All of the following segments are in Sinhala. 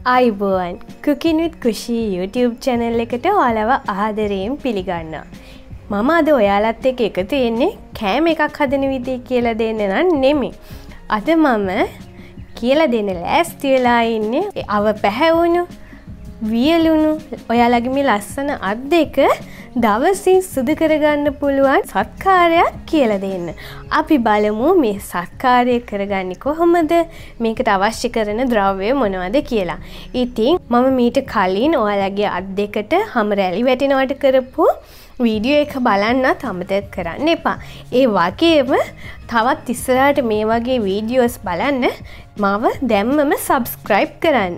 අයිබෝවන් Cooking with Kushi YouTube channel එකට ඔයාලව ආදරයෙන් පිළිගන්නවා. මම අද ඔයාලත් එක්ක එකතු වෙන්නේ කෑම එකක් හදන විදිය කියලා දෙන්න නෙමෙයි. අද මම කියලා දෙන්න ලෑස්ති වෙලා ඉන්නේ අව පැහැවුණු වියලුණු ඔයාලගේ මේ ලස්සන අත් දෙක දවසින් සුදු කරගන්න පුළුවන් සත්කාරයක් කියලා දෙන්න. අපි බලමු මේ සත්කාරය කරගන්නේ කොහොමද? මේකට අවශ්‍ය කරන ද්‍රව්‍ය මොනවද කියලා. ඉතින් මම මීට කලින් ඔයාලගේ අත් දෙකට හැම රැලි වැටෙනවට කරපු වීඩියෝ එක බලන්නත් අමතක කරන්න එපා. ඒ වගේම තවත් ඉස්සරහට මේ වගේ වීඩියෝස් බලන්න මාව දැම්මම subscribe කරන්න.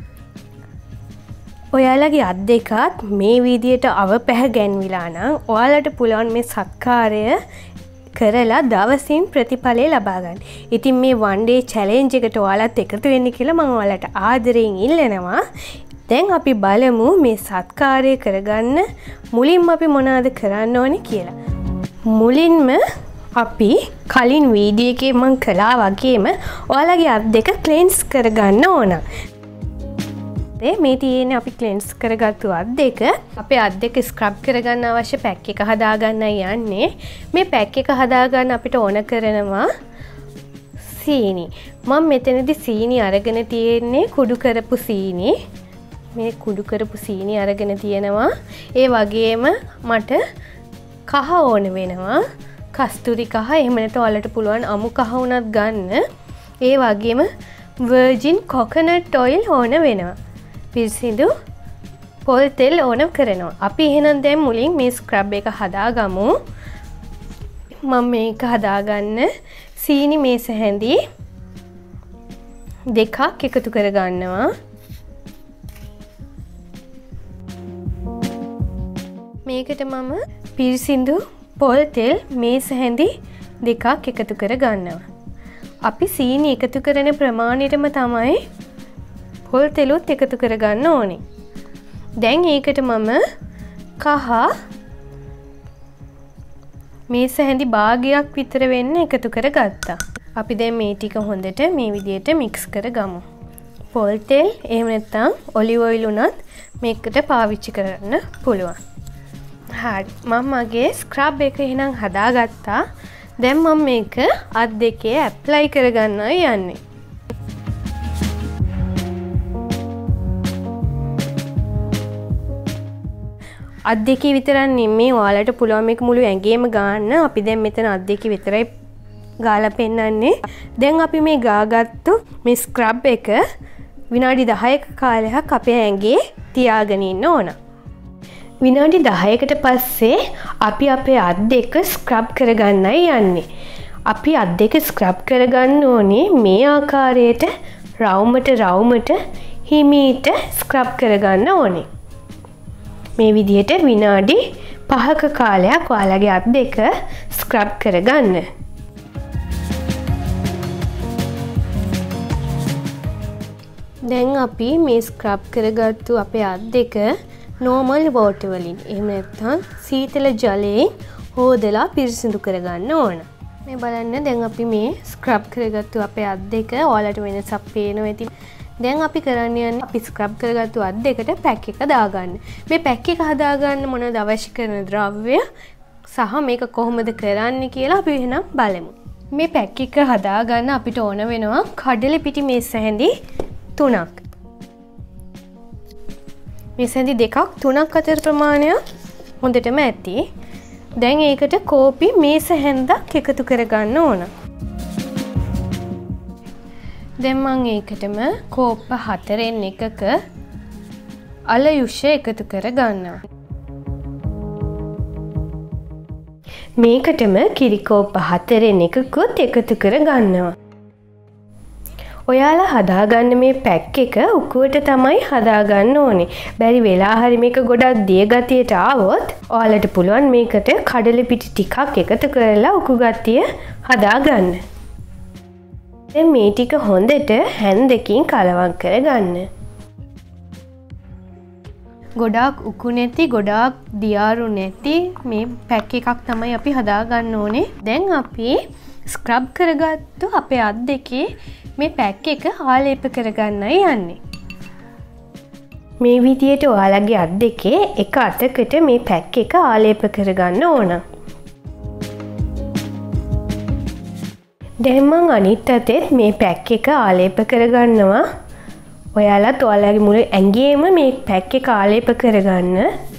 ඔයාලගේ අත් දෙකත් මේ විදියට අව පැහැගැන්විලා නම් ඔයාලට පුළුවන් මේ සත්කාරය කරලා දවසින් ප්‍රතිඵලය ලබා ගන්න. ඉතින් මේ one day challenge එකට ඔයාලත් එකතු වෙන්න කියලා මම ඔයාලට ආදරයෙන් ඉල්ලනවා. දැන් අපි බලමු මේ සත්කාරය කරගන්න මුලින්ම අපි මොනවද කරන්න ඕනේ කියලා. මුලින්ම අපි කලින් වීඩියෝ එකේ මම කළා වගේම ඔයාලගේ අත් දෙක ක්ලෙන්ස් කරගන්න ඕන. මේ තියෙන්නේ අපි ක්ලෙන්ස් කරගත්තු අත් දෙක. අපේ අත් දෙක ස්ක්‍රබ් කරගන්න අවශ්‍ය පැක් එක හදාගන්නයි යන්නේ. මේ පැක් එක හදාගන්න අපිට ඕන කරනවා සීනි. මම මෙතනදී සීනි අරගෙන තියෙන්නේ කුඩු කරපු සීනි. මේ කුඩු කරපු සීනි අරගෙන තියෙනවා. ඒ වගේම මට කහ ඕන වෙනවා. කස්තුරි කහ එහෙම නැත්නම් ඔයාලට පුළුවන් අමු කහ උනත් ගන්න. ඒ වගේම virgin coconut oil ඕන වෙනවා. පිරිසිදු පොල් තෙල් ඕන කරනවා. අපි එහෙනම් දැන් මුලින් මේ ස්ක්‍රබ් එක හදාගමු. මම මේක හදාගන්න සීනි මේස හැඳි දෙකක් එකතු කරගන්නවා. මේකට මම පිරිසිදු පොල් තෙල් මේස හැඳි දෙකක් එකතු කරගන්නවා. අපි සීනි එකතු කරන ප්‍රමාණයටම තමයි පොල් තෙලුත් එකතු කරගන්න ඕනේ. දැන් ඒකට මම කහ මේස හැඳි භාගයක් විතර වෙන්න එකතු කරගත්තා. අපි දැන් මේ ටික හොඳට මේ විදිහට මික්ස් කරගමු. පොල් තෙල් එහෙම නැත්නම් ඔලිව් ඔයිල් උනත් මේකට පාවිච්චි කරන්න පුළුවන්. හරි. මම මගේ ස්ක්‍රබ් එක එහෙනම් හදාගත්තා. දැන් මම මේක අත් දෙකේ ඇප්ලයි කරගන්නයි යන්නේ. අත් දෙකේ විතරක් නෙමෙයි ඔයාලට පුළුවන් මේක මුළු ඇඟේම ගන්න. අපි දැන් මෙතන අත් දෙකේ විතරයි ගාලා පෙන්නන්නේ. දැන් අපි මේ ගාගත්තු මේ ස්ක්‍රබ් එක විනාඩි 10ක කාලයක් අපේ ඇඟේ තියාගෙන ඉන්න ඕන. විනාඩි 10කට පස්සේ අපි අපේ අත් දෙක ස්ක්‍රබ් කරගන්නයි යන්නේ. අපි අත් දෙක ස්ක්‍රබ් කරගන්න ඕනේ මේ ආකාරයට රවුමට හිමීට ස්ක්‍රබ් කරගන්න ඕනේ. මේ විදිහට විනාඩි 5ක කාලයක් ඔයාලගේ අත් දෙක ස්ක්‍රබ් කරගන්න. දැන් අපි මේ ස්ක්‍රබ් කරගත්තු අපේ අත් දෙක normal water වලින් එහෙම නැත්නම් සීතල ජලයෙන් හොදලා පිරිසිදු කරගන්න ඕන. මේ බලන්න දැන් අපි මේ ස්ක්‍රබ් කරගත්තු අපේ අත් දෙක ඔයාලට වෙනසක් පේනවා ඇති. දැන් අපි කරන්න යන්නේ අපි ස්ක්‍රබ් කරගත්තු අත් දෙකට පැක් එක දාගන්න. මේ පැක් එක හදාගන්න මොනවද අවශ්‍ය කරන ද්‍රව්‍ය සහ මේක කොහොමද කරන්නේ කියලා අපි එහෙනම් බලමු. මේ පැක් එක හදාගන්න අපිට ඕන වෙනවා කඩල පිටි මේස හැඳි 3ක්. මේස හැඳි 2ක් 3ක් අතර ප්‍රමාණය හොඳටම ඇති. දැන් ඒකට කෝපි මේස හැන්දක් එකතු කරගන්න ඕන. දැන් මම ඒකටම කෝප්ප 4න් එකක අලයුෂ එකතු කරගන්නවා. මේකටම කිරි කෝප්ප 4න් එකකුත් එකතු කරගන්නවා. ඔයාලා හදාගන්න මේ පැක් එක උකුවට තමයි හදාගන්න ඕනේ. බැරි වෙලා හරි මේක ගොඩක් දිය ගතියට ආවොත් ඔයාලට පුළුවන් මේකට කඩල පිටි ටිකක් එකතු කරලා උකු ගතිය හදාගන්න. දැන් මේ ටික හොඳට හැන්දකින් කලවම් කරගන්න. ගොඩාක් උකු නැති ගොඩාක් දියාරු නැති මේ පැක් එකක් තමයි අපි හදාගන්න ඕනේ. දැන් අපි ස්ක්‍රබ් කරගත්තු අපේ අත් දෙකේ මේ පැක් එක ආලේප කරගන්නයි යන්නේ. මේ විදියට ඔයාලගේ අත් දෙකේ එක අතකට මේ පැක් එක ආලේප කරගන්න ඕන. දැන් මං අනිත් අතෙත් මේ පැක් එක ආලේප කරගන්නවා. ඔයාලත් ඔයාලගේ මුළු ඇඟේම මේ පැක් එක ආලේප කරගන්න.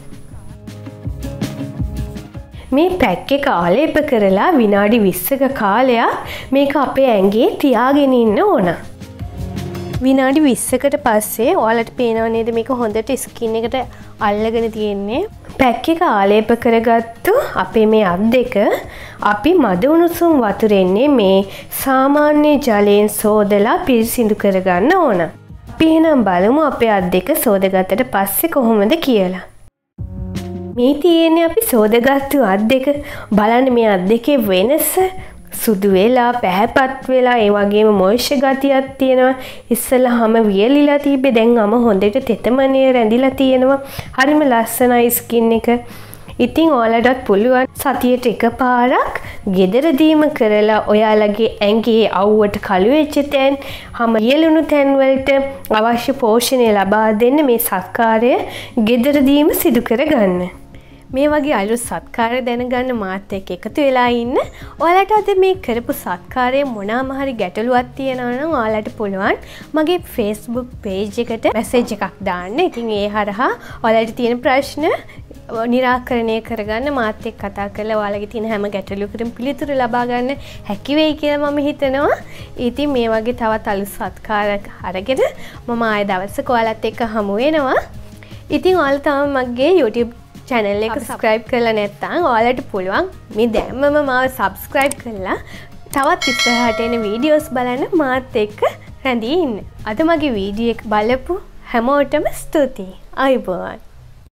මේ පැක් එක ආලේප කරලා විනාඩි 20ක කාලයක් මේක අපේ ඇඟේ තියාගෙන ඉන්න ඕන. විනාඩි 20කට පස්සේ ඔයාලට පේනව නේද මේක හොඳට ස්කින් එකට අල්ලගෙන තියෙන්නේ. පැක් එක ආලේප කරගත්තු අපේ මේ අත් දෙක අපි මද උණුසුම් වතුරෙන්නේ මේ සාමාන්‍ය ජලයෙන් සෝදලා පිරිසිදු කරගන්න ඕන. අපි එහෙනම් බලමු අපේ අත් දෙක සෝදගත්තට පස්සේ කොහොමද කියලා. මේ තියෙන්නේ අපි සෝදගත්තු අත් දෙක. බලන්න මේ අත් දෙකේ වෙනස. සුදු වෙලා පැහැපත් වෙලා ඒ වගේම මොයිස්චර් ගතියක් තියෙනවා. ඉස්සෙල්ලා හැම වියලිලා තිබ්බේ දැන් හැම හොඳට තෙතමනේ රැඳිලා තියෙනවා. හරිම ලස්සනයි ස්කින් එක. ඉතින් ඔයාලටත් පුළුවන් සතියට එකපාරක් ගෙදරදීම කරලා ඔයාලගේ ඇඟේ අවුවට කළු වෙච්ච තැන් හැම වියලුණු තැන් වලට අවශ්‍ය පෝෂණය ලබා දෙන්න මේ සත්කාරය ගෙදරදීම සිදු කරගන්න. මේ වගේ අලුත් සත්කාරය දැනගන්න මාත් එක්ක එකතු වෙලා ඉන්න. ඔයාලට අද මේ කරපු සත්කාරයේ මොනවාම හරි ගැටලුවක් තියෙනවා නම් ඔයාලට පුළුවන් මගේ Facebook page එකට මැසේජ් එකක් දාන්න. ඉතින් ඒ හරහා ඔයාලට තියෙන ප්‍රශ්න නිරාකරණය කරගන්න මාත් එක්ක කතා කරලා ඔයාලගේ තියෙන හැම ගැටලුවකටම පිළිතුරු ලබා ගන්න හැකි වෙයි කියලා මම හිතනවා. ඉතින් මේ වගේ තවත් අලුත් සත්කාර අරගෙන මම ආයෙ දවසක ඔයාලත් එක්ක හමු වෙනවා. ඉතින් ඔයාලා තමයි මගේ YouTube channel එක subscribe කරලා නැත්නම් ඔයාලට පුළුවන් මේ දැම්මම මාව subscribe කරලා තවත් ඉස්සරහට එන videos බලන්න මාත් එක්ක රැඳී ඉන්න. අද මගේ වීඩියෝ එක බලපු හැමෝටම ස්තුතියි. ආයුබෝවන්.